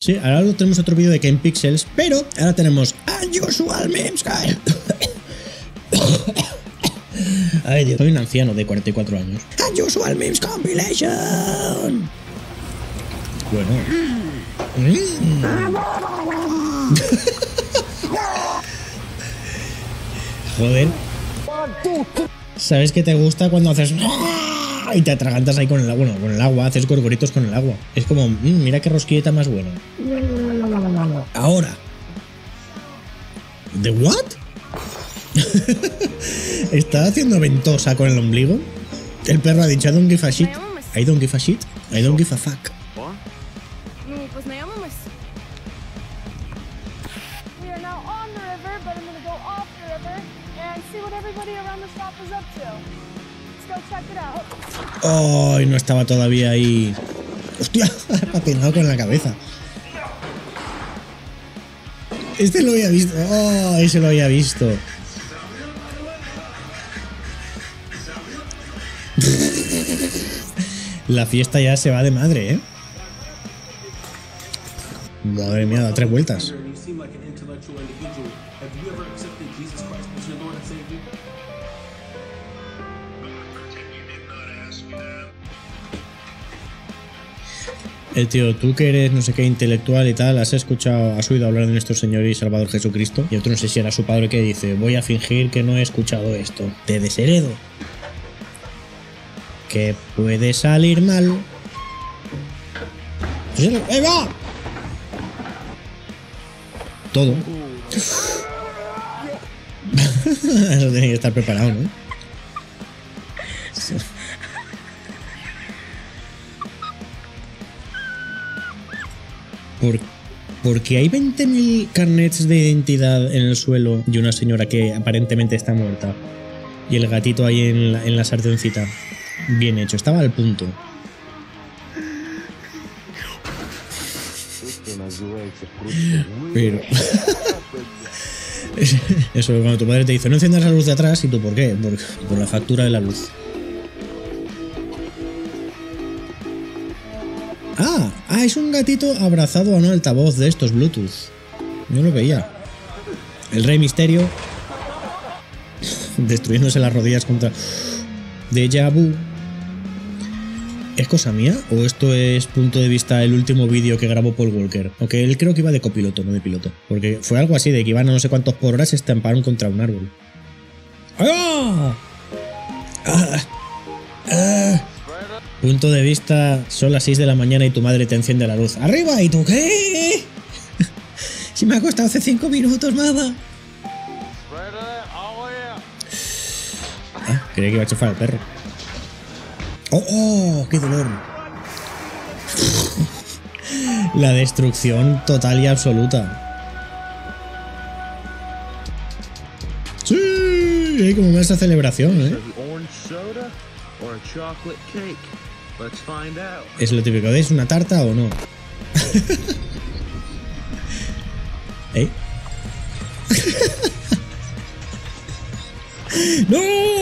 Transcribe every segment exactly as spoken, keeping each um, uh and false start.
Sí, ahora tenemos otro vídeo de Ken Pixels, pero ahora tenemos Unusual Memes Guy. Ay, Dios, soy un anciano de cuarenta y cuatro años. Unusual Memes Compilation. Bueno. Mm. Joder. ¿Sabes qué te gusta cuando haces y te atragantas ahí con el agua? Bueno, con el agua, haces gorgoritos con el agua. Es como, mmm, mira qué rosquilleta más buena. Ahora. ¿The what? ¿Está haciendo ventosa con el ombligo? El perro ha dicho, I don't give a shit. I don't give a shit. I don't give a fuck. Oh, no estaba todavía ahí. Hostia, ha patinado con la cabeza. Este lo había visto. Oh, ese lo había visto. La fiesta ya se va de madre, ¿eh? Madre mía, da tres vueltas. El tío, tú que eres no sé qué intelectual y tal, has escuchado, has oído hablar de nuestro Señor y Salvador Jesucristo. Y otro no sé si era su padre que dice, voy a fingir que no he escuchado esto. Te desheredo. Que puede salir mal. ¡Ahí va! Todo. Eso tenía que estar preparado, ¿no? ¿Por, porque hay veinte mil carnets de identidad en el suelo y una señora que aparentemente está muerta? Y el gatito ahí en la, en la sartencita. Bien hecho, estaba al punto. Pero... Eso, cuando tu padre te dice, no enciendas la luz de atrás, ¿y tú por qué? Por, por la factura de la luz. Ah, ah, es un gatito abrazado a un altavoz de estos Bluetooth. Yo lo veía. El Rey Misterio destruyéndose las rodillas contra Déjà Vu. ¿Es cosa mía? ¿O esto es punto de vista el último vídeo que grabó Paul Walker? Aunque él creo que iba de copiloto, no de piloto. Porque fue algo así, de que iban a no sé cuántos por hora y se estamparon contra un árbol. ¡Ah! ¡Ah! ¡Ah! Punto de vista, son las seis de la mañana y tu madre te enciende la luz. ¡Arriba! ¿Y tú qué? Si me ha costado hace cinco minutos, mamá. Ah, creía que iba a chafar al perro. ¡Oh, oh! ¡Qué dolor! La destrucción total y absoluta. ¡Sí! Hay como esa celebración, ¿eh? Es lo típico, ¿es una tarta o no? ¿Eh? ¡No!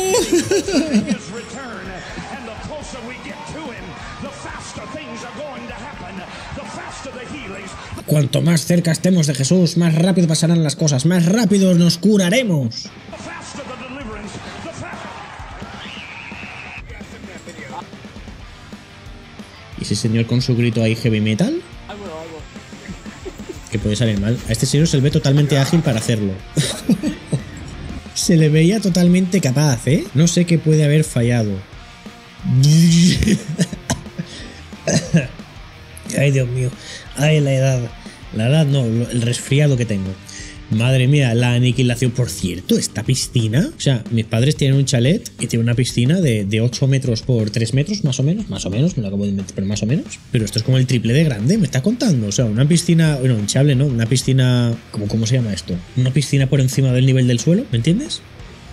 Cuanto más cerca estemos de Jesús, más rápido pasarán las cosas, más rápido nos curaremos. ¿Y ese señor con su grito ahí heavy metal? Que puede salir mal. A este señor se le ve totalmente ágil para hacerlo. Se le veía totalmente capaz, ¿eh? No sé qué puede haber fallado. Ay, Dios mío. Ay, la edad. La edad no, el resfriado que tengo. Madre mía, la aniquilación. Por cierto, esta piscina... O sea, mis padres tienen un chalet y tienen una piscina de, de ocho metros por tres metros, más o menos. Más o menos, me lo acabo de inventar, pero más o menos. Pero esto es como el triple de grande, me está contando. O sea, una piscina... Bueno, hinchable, ¿no? Una piscina... ¿Cómo, cómo se llama esto? Una piscina por encima del nivel del suelo, ¿me entiendes?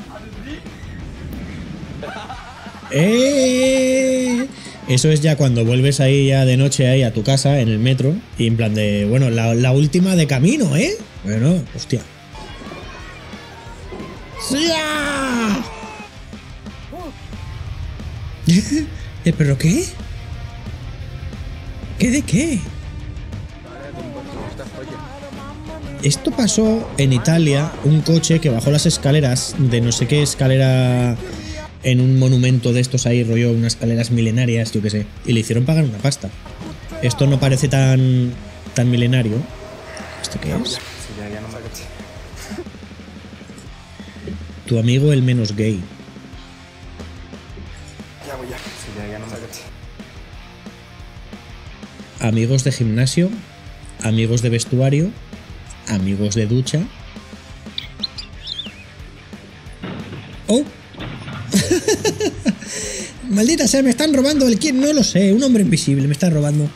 ¡Eh! Eso es ya cuando vuelves ahí ya de noche ahí a tu casa, en el metro, y en plan de, bueno, la, la última de camino, ¿eh? Bueno, hostia. ¡Ya! ¿Eh, pero qué? ¿Qué de qué? Esto pasó en Italia, un coche que bajó las escaleras de no sé qué escalera en un monumento de estos ahí, rollo, unas escaleras milenarias, yo qué sé, y le hicieron pagar una pasta. Esto no parece tan, tan milenario. ¿Esto qué es? Tu amigo el menos gay. Amigos de gimnasio, amigos de vestuario, amigos de ducha. ¡Oh! Maldita sea, me están robando el quién, no lo sé, un hombre invisible me está robando.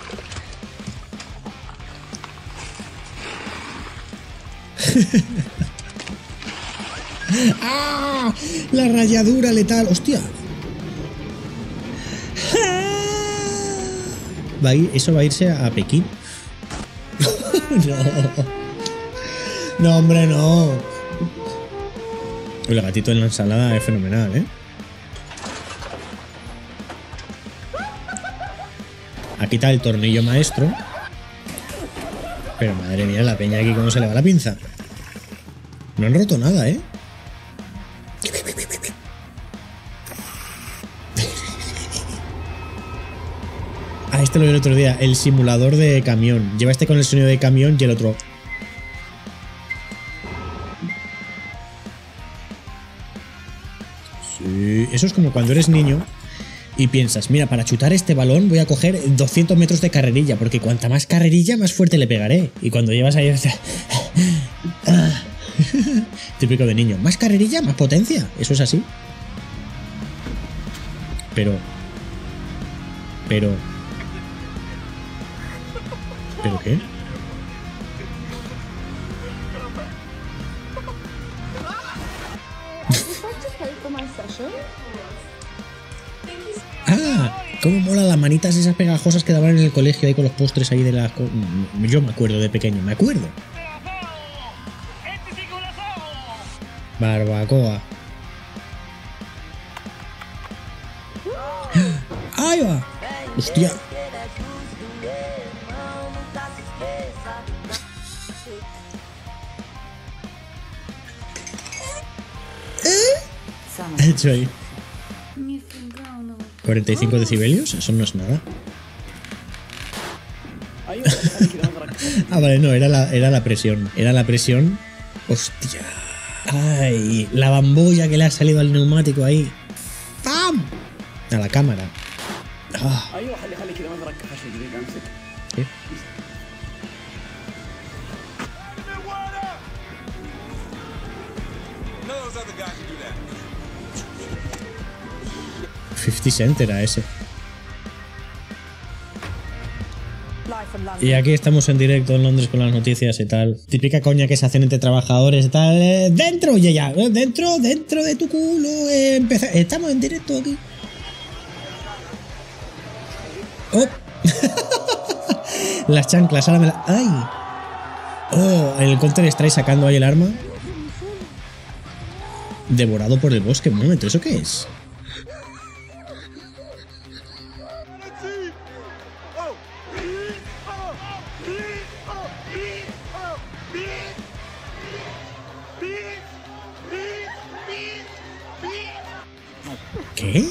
¡Ah! La rayadura letal, hostia. Va a ir, eso va a irse a Pekín. No. No, hombre, no. El gatito en la ensalada es fenomenal, ¿eh? Aquí está el tornillo maestro. Pero madre mía, la peña aquí cómo se le va la pinza. No han roto nada, ¿eh? Ah, este lo vi el otro día. El simulador de camión. Lleva este con el sonido de camión y el otro... Sí, eso es como cuando eres niño y piensas, mira, para chutar este balón voy a coger doscientos metros de carrerilla, porque cuanta más carrerilla, más fuerte le pegaré. Y cuando llevas ahí... Típico de niño. Más carrerilla, más potencia. Eso es así. Pero... Pero... ¿Pero qué? Ah, cómo mola las manitas esas pegajosas que daban en el colegio ahí con los postres ahí de la... Yo me acuerdo de pequeño, me acuerdo. Barbacoa. ¡Ahí va! ¡Hostia! ¿Eh? ¿Ha hecho ahí? ¿cuarenta y cinco decibelios? Eso no es nada. Ah, vale, no, era la, era la presión. Era la presión. ¡Hostia! ¡Ay! La bambolla que le ha salido al neumático ahí. ¡Pam! A la cámara. Ah. ¿Qué? fifty Cent era ese. Y aquí estamos en directo en Londres con las noticias y tal. Típica coña que se hacen entre trabajadores y tal. Eh, ¡Dentro! Y ya, dentro, dentro de tu culo. Eh, empeza- estamos en directo aquí. ¡Oh! Las chanclas, ahora me la... ¡Ay! ¡Oh! El Counter-Strike sacando ahí el arma. Devorado por el bosque. Un momento, ¿eso qué es? ¿Qué?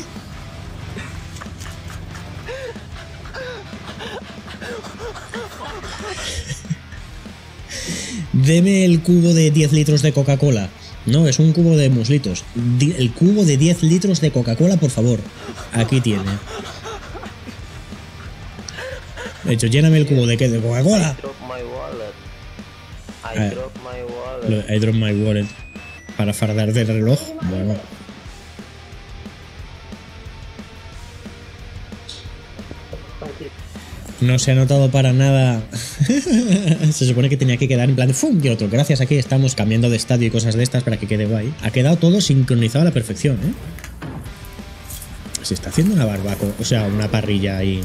Deme el cubo de diez litros de Coca-Cola. No, es un cubo de muslitos. Di- el cubo de diez litros de Coca-Cola, por favor. Aquí tiene. De hecho, lléname el cubo de qué, de Coca-Cola. I drop my wallet. I drop my wallet. Para fardar del reloj. Bueno. No se ha notado para nada. Se supone que tenía que quedar en plan de ¡fum! Y otro, gracias, aquí estamos cambiando de estadio y cosas de estas para que quede guay. Ha quedado todo sincronizado a la perfección, ¿eh? Se está haciendo una barbacoa, o sea, una parrilla ahí.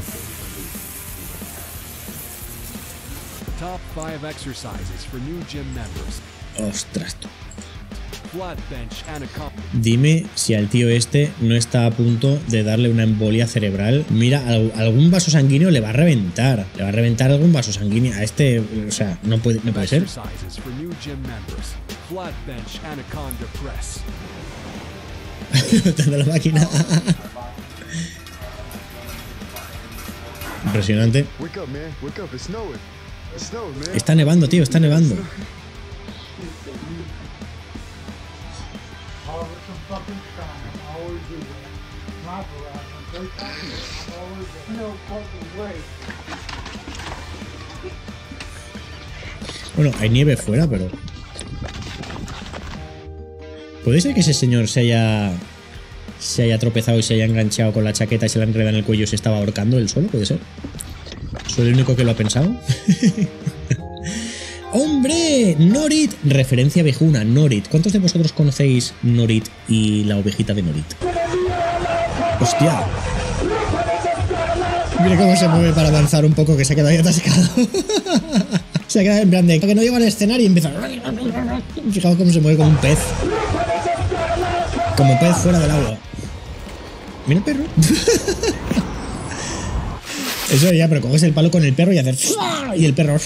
Ostras, tú. Dime si al tío este no está a punto de darle una embolia cerebral. Mira, algún vaso sanguíneo le va a reventar. Le va a reventar algún vaso sanguíneo. A este, o sea, no puede, no puede ser. La máquina. Impresionante. Está nevando, tío, está nevando. Bueno, hay nieve fuera, pero... ¿Puede ser que ese señor se haya... se haya tropezado y se haya enganchado con la chaqueta y se la enreda en el cuello y se estaba ahorcando él solo? ¿Puede ser? ¿Soy el único que lo ha pensado? ¡Hombre! Norit, referencia viejuna, Norit. ¿Cuántos de vosotros conocéis Norit y la ovejita de Norit? ¡Hostia! Mira cómo se mueve para avanzar un poco, que se ha quedado ahí atascado. Se ha quedado en plan de que no lleva al escenario y empieza... Fijaos cómo se mueve como un pez. Como pez fuera del agua. Mira el perro. Eso ya, pero coges el palo con el perro y haces... Y el perro...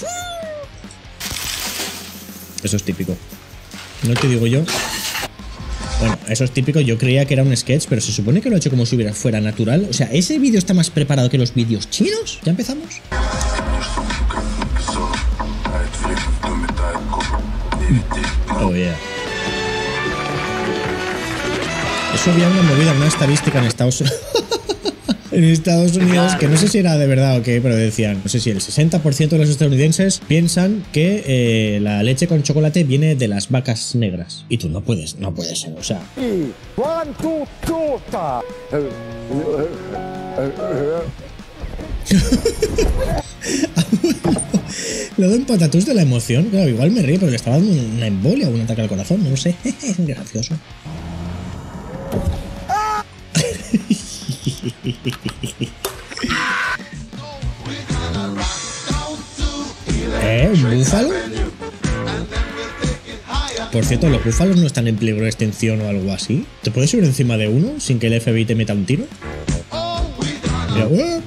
Eso es típico. No te digo yo. Bueno, eso es típico. Yo creía que era un sketch, pero se supone que lo ha hecho como si hubiera fuera natural. O sea, ¿ese vídeo está más preparado que los vídeos chinos? ¿Ya empezamos? Oh, yeah. Eso había una movida, una estadística en Estados Unidos. En Estados Unidos, que no sé si era de verdad o qué, pero decían, no sé si el sesenta por ciento de los estadounidenses piensan que eh, la leche con chocolate viene de las vacas negras. Y tú no puedes, no puedes ser, o sea... Lo de un patatús de la emoción, claro, igual me río porque le estaba dando una embolia o un ataque al corazón, no lo sé, es gracioso. ¿Eh? ¿Un búfalo? Por cierto, ¿los búfalos no están en peligro de extinción o algo así? ¿Te puedes subir encima de uno sin que el F B I te meta un tiro? Mira, ¡uh!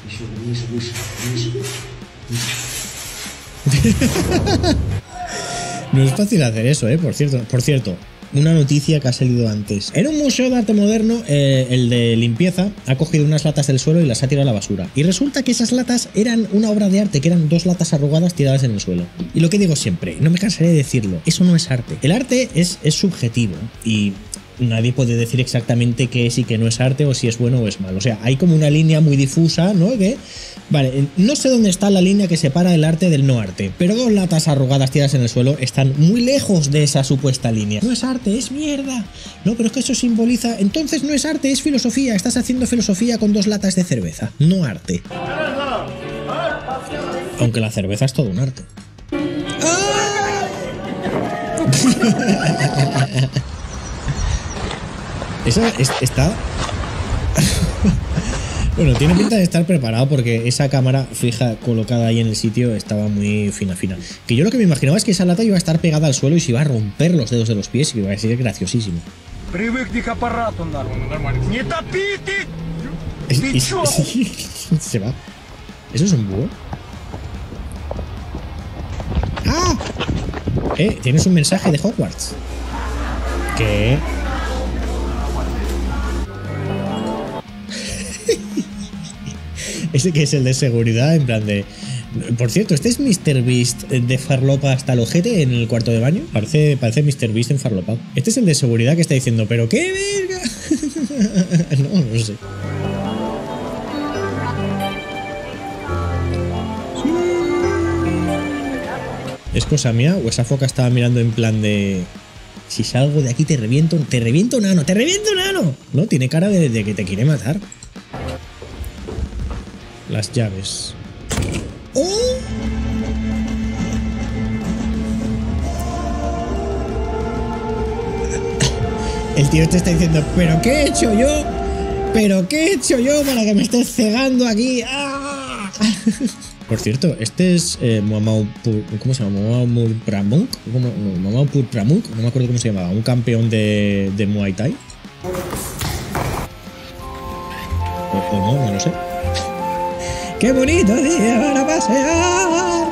No es fácil hacer eso, ¿eh? Por cierto, por cierto. Una noticia que ha salido antes. En un museo de arte moderno, eh, el de limpieza ha cogido unas latas del suelo y las ha tirado a la basura. Y resulta que esas latas eran una obra de arte, que eran dos latas arrugadas tiradas en el suelo. Y lo que digo siempre, no me cansaré de decirlo, eso no es arte. El arte es, es subjetivo y nadie puede decir exactamente qué es y qué no es arte o si es bueno o es malo. O sea, hay como una línea muy difusa, ¿no? Que, vale, no sé dónde está la línea que separa el arte del no arte, pero dos latas arrugadas tiradas en el suelo están muy lejos de esa supuesta línea. No es arte, es mierda. No, pero es que eso simboliza... Entonces no es arte, es filosofía. Estás haciendo filosofía con dos latas de cerveza, no arte. Aunque la cerveza es todo un arte. ¡Ah! Eso es, está... Bueno, tiene pinta de estar preparado porque esa cámara fija colocada ahí en el sitio estaba muy fina fina. Que yo lo que me imaginaba es que esa lata iba a estar pegada al suelo y se iba a romper los dedos de los pies y que iba a ser graciosísimo. Es, es, es, se va. ¿Eso es un búho? ¡Ah! Eh, tienes un mensaje de Hogwarts. ¿Qué? Ese que es el de seguridad, en plan de... Por cierto, ¿este es mister Beast de farlopa hasta el ojete en el cuarto de baño? Parece, parece mister Beast en farlopa. Este es el de seguridad que está diciendo, ¿pero qué verga? No, no sé. ¿Es cosa mía o esa foca estaba mirando en plan de... Si salgo de aquí te reviento, te reviento nano, te reviento nano? No, tiene cara de, de que te quiere matar. Las llaves. ¡Oh! El tío te está diciendo, ¿pero qué he hecho yo? ¿Pero qué he hecho yo para que me estés cegando aquí? ¡Ah! Por cierto, este es eh, Muhammad Pur, ¿cómo se llama? Muhammad Pramuk, ¿cómo? No, Muhammad Pur Pramuk, no me acuerdo cómo se llamaba, un campeón de, de Muay Thai. O, o no, no lo sé. ¡Qué bonito día para pasear!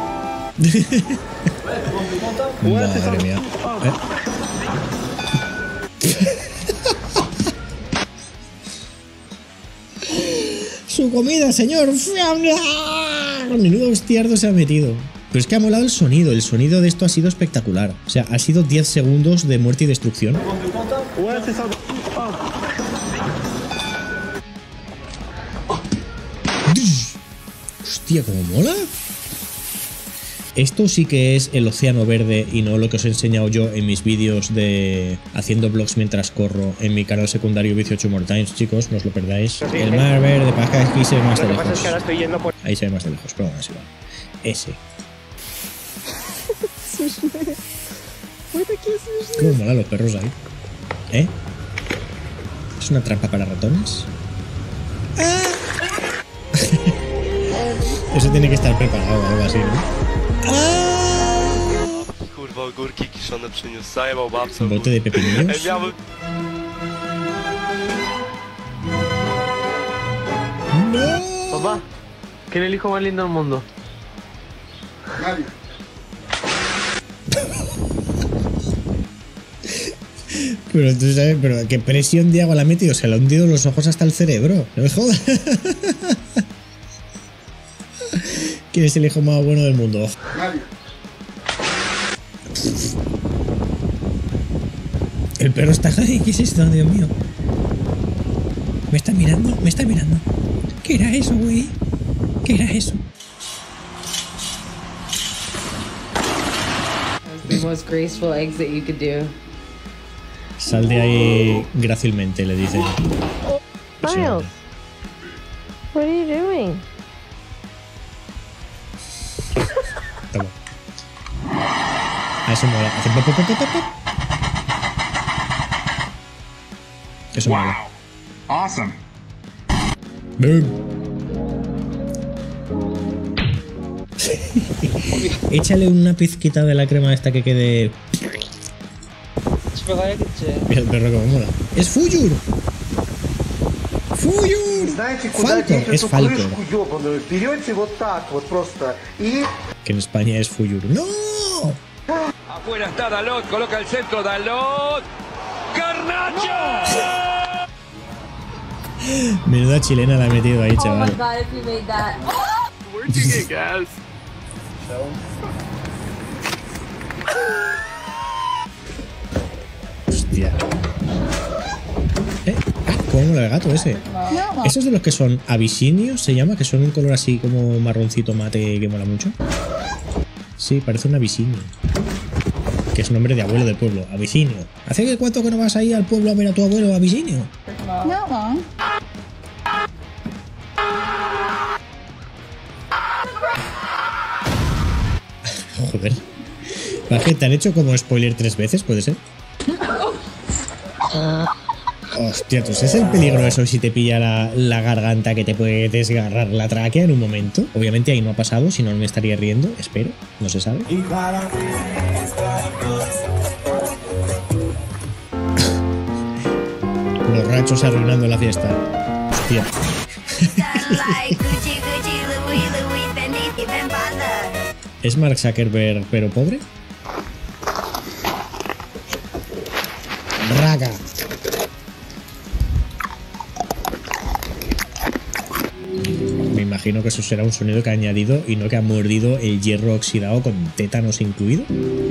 Madre mía. ¿Eh? Su comida, señor. Menudo hostiardo se ha metido. Pero es que ha molado el sonido. El sonido de esto ha sido espectacular. O sea, ha sido diez segundos de muerte y destrucción. Hostia, cómo mola. Esto sí que es el océano verde y no lo que os he enseñado yo en mis vídeos de haciendo vlogs mientras corro en mi canal secundario dieciocho More Times, chicos, no os lo perdáis. El mar verde, para acá aquí se ve más de lejos. Ahí se ve más de lejos, pero bueno, así va. Ese. Cómo mola los perros ahí. ¿Eh? ¿Es una trampa para ratones? ¡Ah! Eso tiene que estar preparado o algo así, ¿no? Kurwa, ogórki kiszone przyniósł, zajebał babce. Bote de pepinillos. No. Papá, ¿quién es el hijo más lindo del mundo? Nadie. Pero tú sabes, pero qué presión de agua la ha metido, se le ha hundido los ojos hasta el cerebro. No me jodas. ¿Quién es el hijo más bueno del mundo? Nadie. El perro está... ¿Qué es esto, Dios mío? ¿Me está mirando? ¿Me está mirando? ¿Qué era eso, güey? ¿Qué era eso? The most graceful eggs that you could do. Sal de ahí grácilmente, le dice. Miles, what are you doing? Toma. Ah, eso mola. Hace pop, pop, pop, pop, pop. Eso mola. Awesome. Boom. Échale una pizquita de la crema esta que quede. Mira el perro como mola. ¡Es Fuyur! ¡Fuyur! Falcor, es Falcor. Que en España es Fuyur. ¡No! Afuera está Dalot, coloca el centro Dalot. ¡Garnacho! Menuda chilena la ha metido ahí, chaval. Oh my god, if you made that. Where'd you get gas? Hostia. ¿Eh? Ah, ¿cómo mola el gato ese? Esos de los que son abisinios, se llama, que son un color así como marroncito mate que mola mucho. Sí, parece un abisinio. Que es nombre de abuelo del pueblo. Abisinio. ¿Hace que cuánto que no vas ahí al pueblo a ver a tu abuelo abisinio? No. Joder. ¿Vale? ¿Te han hecho como spoiler tres veces? ¿Puede ser? Hostia, ¿tú sabes el peligro eso si te pilla la, la garganta que te puede desgarrar la tráquea en un momento? Obviamente ahí no ha pasado, si no me estaría riendo, espero, no se sabe. Borrachos arruinando la fiesta. Hostia. ¿Es Mark Zuckerberg pero pobre? Raga. Me imagino que eso será un sonido que ha añadido y no que ha mordido el hierro oxidado con tétanos incluido.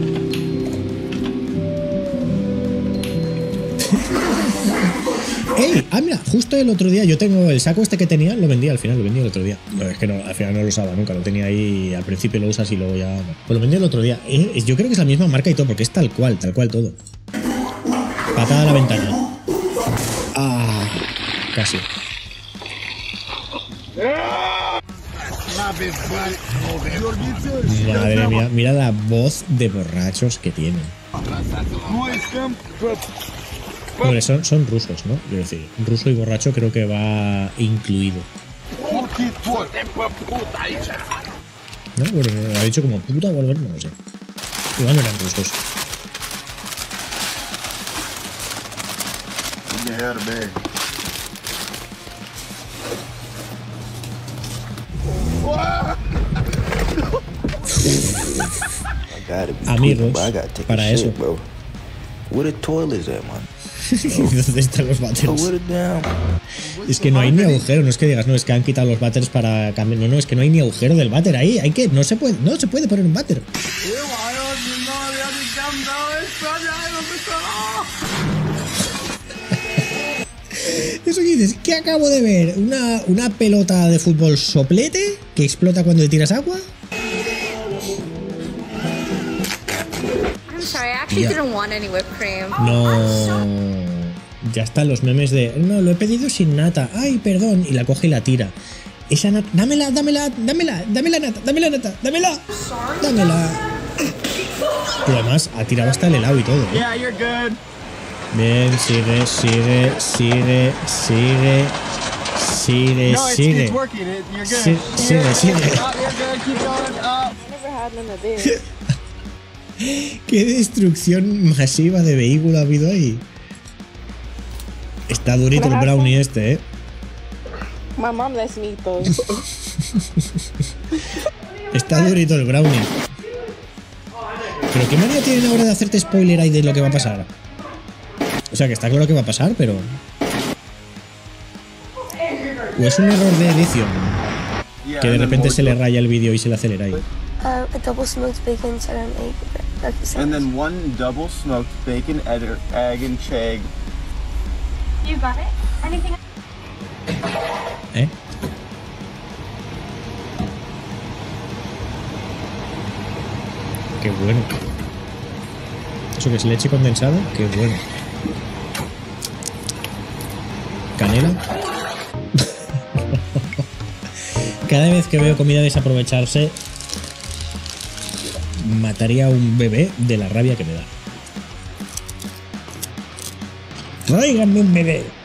¡Ey! Ah, mira, justo el otro día yo tengo el saco este que tenía, lo vendí al final, lo vendí el otro día. No, es que no, al final no lo usaba nunca, lo tenía ahí, al principio lo usas y luego ya... Pues lo vendí el otro día. Eh, yo creo que es la misma marca y todo, porque es tal cual, tal cual todo. Patada a la ventana. Ah, casi. Madre mía, mira la voz de borrachos que tienen. Hombre, son, son rusos, ¿no? Quiero decir, ruso y borracho creo que va incluido. ¿No? Bueno, lo ha dicho como puta o algo, no lo sé. Igual no eran rusos. Amigos, para eso. ¿Dónde están los váteres? Es que no hay ni agujero, no es que digas, no, es que han quitado los váteres para cambiar. No, no, es que no hay ni agujero del váter ahí. Hay que, no se puede, no se puede poner un váter. Eso que dices, ¿qué acabo de ver? ¿Una, una pelota de fútbol soplete que explota cuando le tiras agua? I'm sorry, I actually Yeah. didn't want any whipped cream. No. Ya están los memes de, no, lo he pedido sin nata. Ay, perdón. Y la coge y la tira. Esa nata, dámela, dámela, dámela, dámela nata, dámela nata, dámela. Dámela. Y además ha tirado hasta el helado y todo. ¿eh? Yeah, you're good. Bien, sigue, sigue, sigue, sigue, sigue, No, it's, sigue. it's working. It, you're good. Sí- sigue, sigue. Up, you're good. Keep going up. I never had none of this. ¿Qué destrucción masiva de vehículo ha habido ahí? Está durito el brownie este, ¿eh? My mom lets me eat those. Está durito el brownie. ¿Pero qué manera tienen ahora de hacerte spoiler ahí de lo que va a pasar? O sea, que está claro que va a pasar, pero... ¿O es un error de edición? Yeah, Que de and then repente one- se le raya el vídeo y se le acelera ahí. Uh, a double smoked bacon, cheddar, and egg breakfast And sandwich. then one double smoked bacon, egg, egg and shag. You got it? Anything? ¿Eh? Qué bueno. Eso que es leche condensada, qué bueno. Canela. Cada vez que veo comida desaprovecharse, mataría a un bebé de la rabia que me da. ¡Tráiganme un bebé!